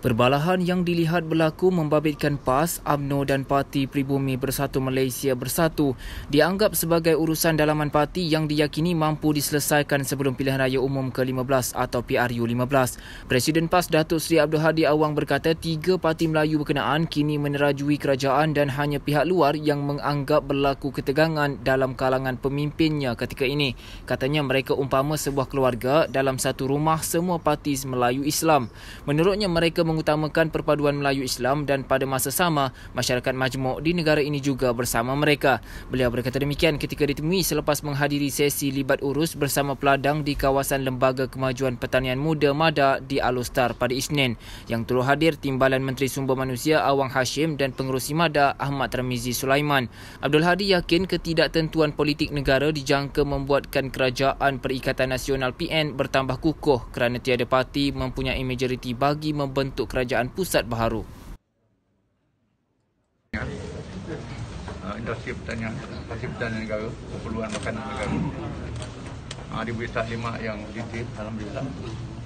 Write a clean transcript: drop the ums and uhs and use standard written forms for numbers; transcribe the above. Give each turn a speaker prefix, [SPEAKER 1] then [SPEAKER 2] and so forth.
[SPEAKER 1] Perbalahan yang dilihat berlaku membabitkan PAS, UMNO dan Parti Pribumi Bersatu Malaysia Bersatu dianggap sebagai urusan dalaman parti yang diyakini mampu diselesaikan sebelum pilihan raya umum ke-15 atau PRU15. Presiden PAS Datuk Seri Abdul Hadi Awang berkata 3 parti Melayu berkenaan kini menerajui kerajaan dan hanya pihak luar yang menganggap berlaku ketegangan dalam kalangan pemimpinnya ketika ini. Katanya mereka umpama sebuah keluarga dalam satu rumah semua parti Melayu Islam. Menurutnya mereka mengutamakan perpaduan Melayu Islam dan pada masa sama masyarakat majmuk di negara ini juga bersama mereka. Beliau berkata demikian ketika ditemui selepas menghadiri sesi libat urus bersama peladang di kawasan Lembaga Kemajuan Pertanian Muda MADA di Alostar pada Isnin. Yang turut hadir Timbalan Menteri Sumber Manusia Awang Hashim dan Pengerusi MADA Ahmad Tarmizi Sulaiman. Abdul Hadi yakin ketidaktentuan politik negara dijangka membuatkan Kerajaan Perikatan Nasional PN bertambah kukuh kerana tiada parti mempunyai majoriti bagi membentuk kerajaan pusat baharu.
[SPEAKER 2] Industri pertanian negara, keperluan makanan negara. Diberi taklimat yang detail, alhamdulillah.